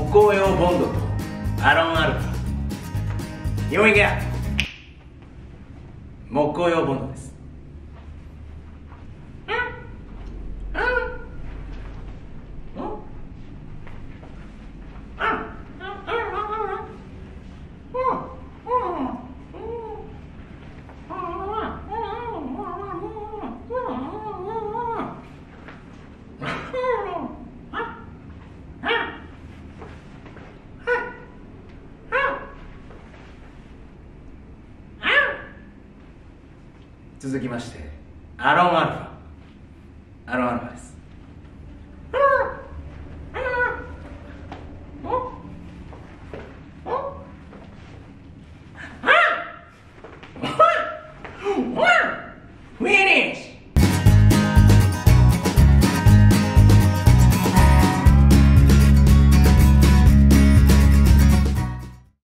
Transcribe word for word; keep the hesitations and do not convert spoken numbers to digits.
木工用ボンドとアロンアルファ。よんいけや。木工用ボンドです。続きましてアロンアルファ。アロンアルファです。ウィ